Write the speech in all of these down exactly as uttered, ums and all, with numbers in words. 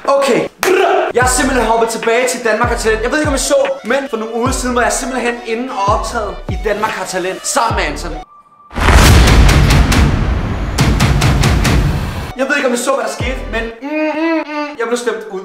Okay. Jeg har simpelthen hoppet tilbage til Danmark har Talent. Jeg ved ikke om I så, men for nogle uger siden var jeg simpelthen inde og optaget i Danmark har Talent sammen med Anton. Jeg ved ikke om I så, hvad der skete, men mm, mm, mm, jeg blev stemt ud.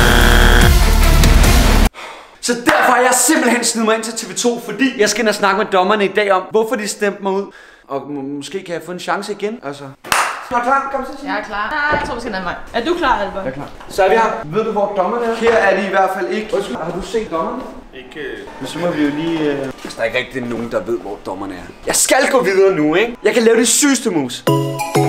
Så derfor har jeg simpelthen snedet mig ind til T V to, fordi jeg skal ind og snakke med dommerne i dag om, hvorfor de stemte mig ud. Og må måske kan jeg få en chance igen, altså. Er du klar? Kom så. Jeg er klar. Nej, jeg tror, vi skal en anden vej. Er du klar, Albert? Jeg er klar. Så er vi her. Ved du, hvor dommerne er? Her er de i hvert fald ikke. Undskyld, har du set dommerne? Ikke... Men så må vi jo lige... Øh... Der er ikke rigtig nogen, der ved, hvor dommerne er. Jeg skal gå videre nu, ikke? Jeg kan lave de sygeste moves. Åh,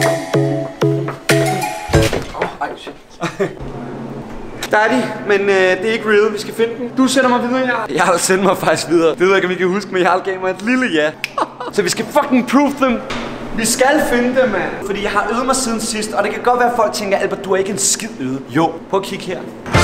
oh, ej, shit. Der er de, men øh, det er ikke real. Vi skal finde den. Du sender mig videre, Jarl. Jeg har sendt mig faktisk videre. Det ved jeg ikke, om I kan huske, men Jarl gav mig et lille ja. Så vi skal fucking prove dem. Vi skal finde dem, mand. Fordi jeg har øvet mig siden sidst, og det kan godt være, at folk tænker, Albert, du er ikke en skid øvet. Jo, prøv at kigge her.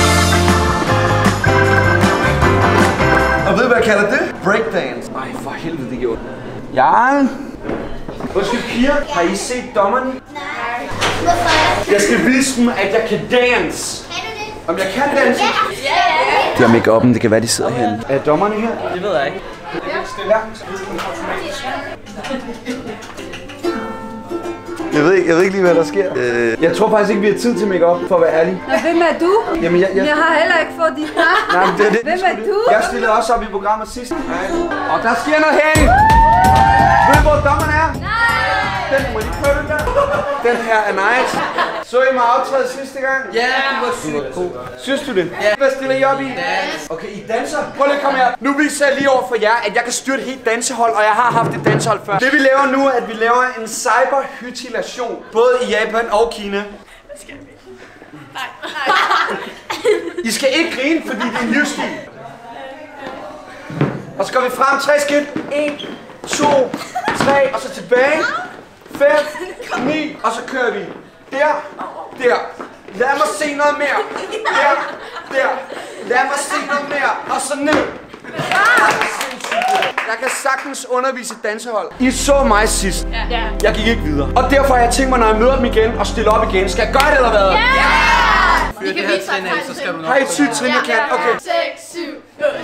Og ved du, hvad jeg kalder det? Breakdance. Ej, for helvede, det gjorde. Jarl. Undskyld, piger. Har I set dommerne? Nej. Hvorfor? Jeg skal vise dem, at jeg kan dance. Kan du det? Om jeg kan danse? Ja, ja. De har make-up'en, det kan være, de sidder herinde. Er dommerne her? Det ved jeg ikke. Ja. Jeg ved, ikke, jeg ved ikke lige, hvad der sker. Øh, jeg tror faktisk ikke, vi har tid til make-up, for at være ærlig. Nå, hvem er du? Jamen, jeg, jeg... Jeg har heller ikke fået dit navn. Nej, men det er det. Hvem er du? Jeg stillede også op i programmet sidst. Nej. Og der sker noget herinde. Ved du, hvor dommeren er? Nej! Den, må lige prøve den der? Den her er nice. Så I mig optræde sidste gang? Ja, du var sygt god. Synes du det? Ja. Hvad stiller I op i? Dans. Okay, I danser? Prøv lige at komme her. Nu viser jeg lige over for jer, at jeg kan styre et helt dansehold, og jeg har haft et dansehold før. Det vi laver nu er, at vi laver en cyberhytilation, både i Japan og Kina. Hvad skal vi? Nej, nej. I skal ikke grine, fordi det er en livsstil. Og så går vi frem, tre skridt. En, to, tre, og så tilbage. Fem, ni, og så kører vi. Der, der. Lad mig se noget mere. Der, der. Lad mig se noget mere. Og så ned. Jeg kan sagtens undervise et dansehold. I så mig sidst. Ja. Jeg gik ikke videre. Og derfor har jeg tænkt mig, når jeg møder dem igen og stiller op igen. Skal jeg gøre det, eller hvad? Ja! I kan vise dig så skal du nok. Har I et sygt trin, jeg kan? Okay. seks, syv,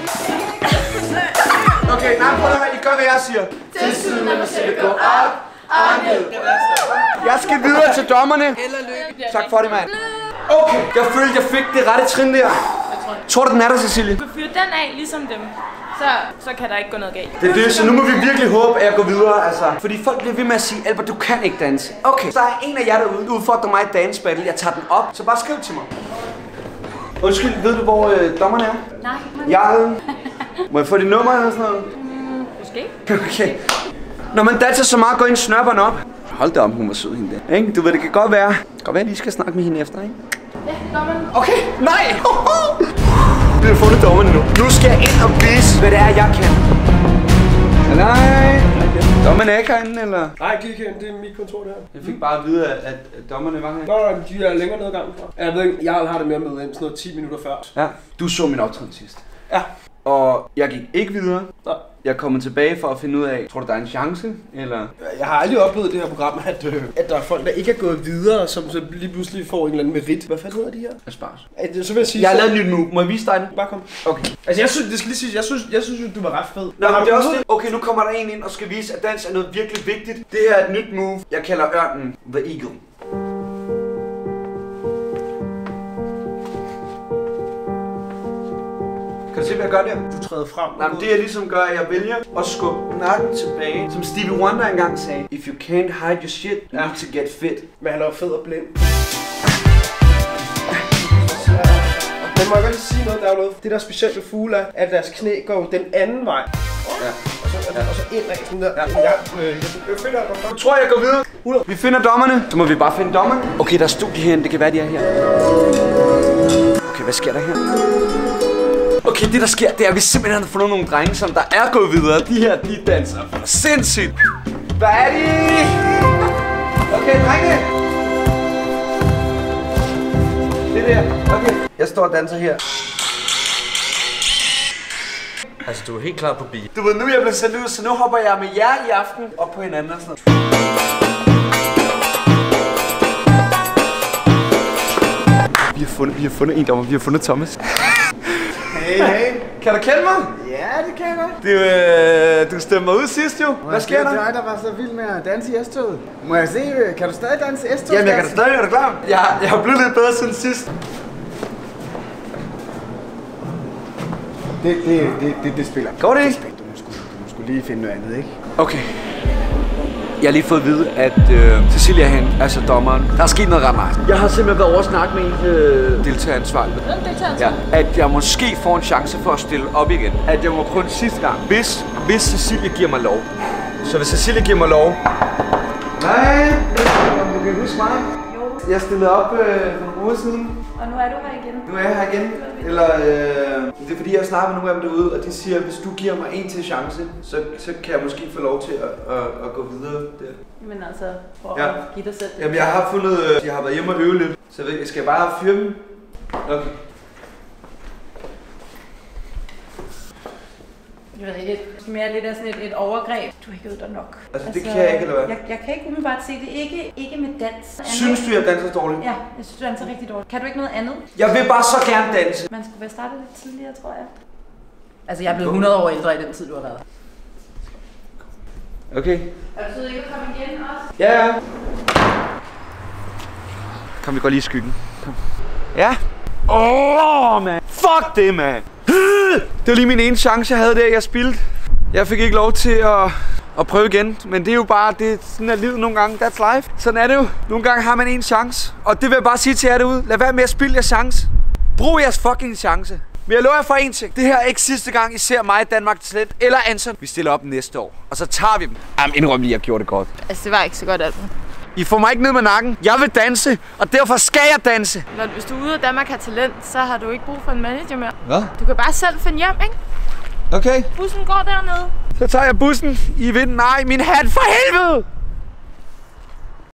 Okay, nej, prøv at høre. I gør, hvad jeg siger. til siden, når du ser gå op og ned. Jeg skal videre til dommerne. Held og lykke. Tak for det, mand. Okay, jeg følte, jeg fik det rette trin der. Tror du, den er der, Cecilie? Du fyrer den af, ligesom dem. Så, så kan der ikke gå noget galt. Det er det, så nu må vi virkelig håbe, at jeg går videre, altså. Fordi folk bliver ved med at sige, Albert, du kan ikke danse. Okay, så er en af jer derude, der udfordrer mig i dance battle. Jeg tager den op, så bare skriv til mig. Undskyld, ved du, hvor øh, dommerne er? Nej. Jeg Må jeg få dit nummer eller sådan noget? Mm, måske. Okay. Når man danser så meget, går ind snørperne op. Hold da om, hun var sød hende der. Ikke? Du ved, det kan godt være. Det kan godt være, at jeg lige skal snakke med hende efter, ikke? Ja, dommeren. Okay, nej! Vi har fundet dommerne nu. Nu skal jeg ind og vise, hvad det er, jeg kan. Nej. Dommerne er ikke herinde, eller? Nej, gik herinde. Det er mit kontor der. Jeg fik bare at vide, at, at dommerne var her. Nå, de er længere ned ad gangen fra. Jeg ved ikke, jeg har det med at møde ind sådan noget ti minutter før. Ja, du så min optræden sidst. Ja. Og jeg gik ikke videre. Nej. Jeg er kommet tilbage for at finde ud af, tror du, der er en chance, eller? Jeg har aldrig oplevet det her program, at, øh, at der er folk, der ikke er gået videre, som så lige pludselig får en eller anden merit. Hvad fanden hedder de her? Aspars. Altså, så vil jeg sige... Jeg har så... lavet et nyt move. Må jeg vise dig det? Bare kom. Okay. Altså, jeg synes, det skal lige sige, jeg synes, jeg synes, du var ret fed. Nå, men det er også det. Okay, nu kommer der en ind og skal vise, at dans er noget virkelig vigtigt. Det her er et nyt move. Jeg kalder ørnen The Eagle. Kan du se, hvad jeg gør der? Du træder frem. Nej, men det jeg ligesom gør, at jeg vælger at skubbe nakken tilbage. Som Stevie Wonder engang sagde. If you can't hide your shit, you need to get fit. Men han er jo fed og blind. Men må jeg godt lige sige noget, der er jo noget. Det der specielt ved fugle er, at deres knæ går den anden vej. Ja. Og så, ja. og så indad sådan der. Ja. Ja. Øh, jeg finder dig. Nu tror jeg, jeg går videre. Vi finder dommerne. Så må vi bare finde dommerne. Okay, der er studie herinde. Det kan være, de er her. Okay, hvad sker der her? Okay, det der sker, det er, at vi simpelthen har fundet nogle drenge, som der er gået videre. De her, de danser sindssygt. Hvad er de? Okay, drenge. Det der. Okay. Jeg står og danser her. Altså, du er helt klar på beat. Du ved, nu er jeg blevet sendt ud, så nu hopper jeg med jer i aften op på hinanden og sådan noget. Vi har fundet, vi har fundet en dommer. Vi har fundet Thomas. Hey, hey. Kan du kende mig? Ja, det kan jeg godt. Du, øh, du stemte mig ud sidst jo. Hvad sker der? Det var dig, der var så vild med at danse i S-toget. Må jeg se, kan du stadig danse i S-toget? Jamen, jeg kan da stadig, er du klar? Jeg, jeg har blevet lidt bedre siden sidst. Det, det, det, det, det spiller. Går det ikke? Du må, sgu, du må sgu lige finde noget andet, ikke? Okay. Jeg har lige fået at vide, at øh, Cecilia hen, altså dommeren, der er sket noget ret meget. Jeg har simpelthen været over at snakke med en øh, deltageransvarlig. Hvem deltageransvarlig? Ja, at jeg måske får en chance for at stille op igen. At jeg må prøve sidste gang, hvis, hvis Cecilia giver mig lov. Så hvis Cecilia giver mig lov... Nej, om du kan huske mig. Jo. Jeg stillede op øh, for nogle uger siden. Og nu er du her igen. Nu er jeg her igen. Eller øh, det er fordi, jeg snakker med nogle af dem derude, og de siger, at hvis du giver mig en til chance, så, så kan jeg måske få lov til at, at, at gå videre der. Men altså, for Ja. at give dig selv. Jamen, jeg har fundet, øh, jeg har været hjemme og øve lidt, så jeg, ved, jeg skal bare fyre dem. Okay. Jeg ved ikke, det er mere lidt af sådan et, et overgreb. Du har ikke øvet dig nok. Altså, det kan jeg ikke, eller hvad? Jeg, jeg kan ikke umiddelbart se det. Ikke, ikke med dans. Synes du, jeg danser dårligt? Ja, jeg synes, du danser rigtig dårligt. Kan du ikke noget andet? Jeg vil bare så gerne danse. Man skulle være startet lidt tidligere, tror jeg. Altså, jeg er blevet hundrede år ældre i den tid, du har været. Okay. Er du sød ikke at komme igen også? Ja, ja. Kom, vi går lige i skyggen. Kom. Ja. Åh, oh, man. Fuck det, man. Det var lige min ene chance, jeg havde der, jeg spildte. Jeg fik ikke lov til at, at prøve igen, men det er jo bare, det, sådan er livet nogle gange. That's life. Sådan er det jo. Nogle gange har man en chance, og det vil jeg bare sige til jer derude. Lad være med at spilde jeres chance. Brug jeres fucking chance. Men jeg lover jer for en ting. Det her er ikke sidste gang, I ser mig i Danmark Talent eller Anson. Vi stiller op næste år, og så tager vi dem. Jamen, indrøm lige, jeg gjorde det godt. Altså, det var ikke så godt alt. I får mig ikke ned med nakken. Jeg vil danse, og derfor skal jeg danse. Når, hvis du er ude af Danmark har talent, så har du ikke brug for en manager mere. Hvad? Du kan bare selv finde hjem, ikke? Okay. Bussen går dernede. Så tager jeg bussen i vinden. Nej, min hat for helvede!